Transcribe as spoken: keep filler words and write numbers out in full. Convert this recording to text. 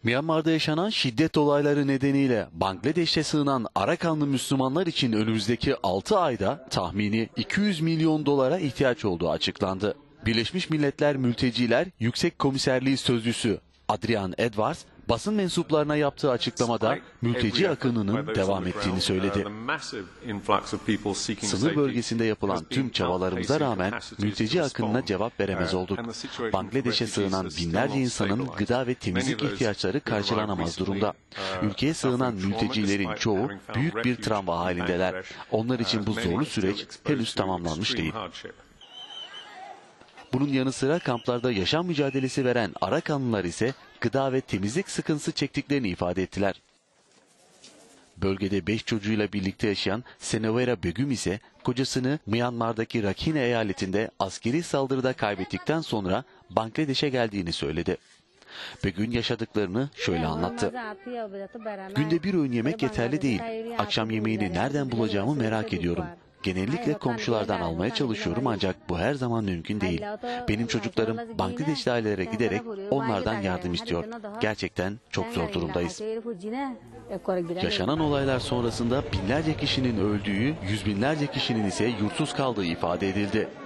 Myanmar'da yaşanan şiddet olayları nedeniyle Bangladeş'e sığınan Arakanlı Müslümanlar için önümüzdeki altı ayda tahmini iki yüz milyon dolara ihtiyaç olduğu açıklandı. Birleşmiş Milletler Mülteciler Yüksek Komiserliği Sözcüsü Adrian Edwards, basın mensuplarına yaptığı açıklamada mülteci akınının devam ettiğini söyledi. Sınır bölgesinde yapılan tüm çabalarımıza rağmen mülteci akınına cevap veremez olduk. Bangladeş'e sığınan binlerce insanın gıda ve temizlik ihtiyaçları karşılanamaz durumda. Ülkeye sığınan mültecilerin çoğu büyük bir travma halindeler. Onlar için bu zorlu süreç henüz tamamlanmış değil. Bunun yanı sıra kamplarda yaşam mücadelesi veren Arakanlılar ise gıda ve temizlik sıkıntısı çektiklerini ifade ettiler. Bölgede beş çocuğuyla birlikte yaşayan Senevera Begüm ise kocasını Myanmar'daki Rakhine eyaletinde askeri saldırıda kaybettikten sonra Bangladeş'e geldiğini söyledi. Begüm yaşadıklarını şöyle anlattı. Günde bir öğün yemek yeterli değil. Akşam yemeğini nereden bulacağımı merak ediyorum. Genellikle komşulardan almaya çalışıyorum ancak bu her zaman mümkün değil. Benim çocuklarım Bangladeşli ailelere giderek onlardan yardım istiyor. Gerçekten çok zor durumdayız. Yaşanan olaylar sonrasında binlerce kişinin öldüğü, yüz binlerce kişinin ise yurtsuz kaldığı ifade edildi.